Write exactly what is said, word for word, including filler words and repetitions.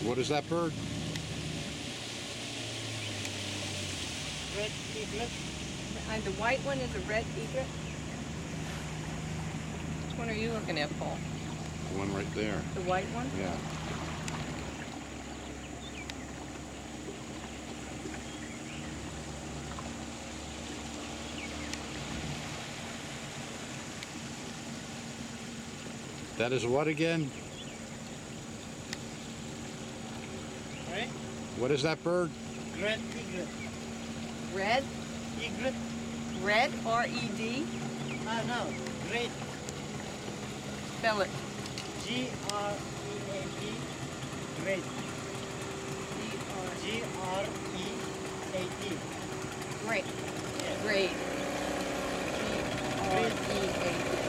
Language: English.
What is that bird? Red egret. Uh, the white one is a red egret. Which one are you looking at, Paul? The one right there. The white one? Yeah. That is what again? Right? What is that bird? Red egret. Red? Egret. Red? R E D? Ah, no. Red. Spell it. G R E A T. Red. G R E A T. Great. Yeah. Great. G R E A T.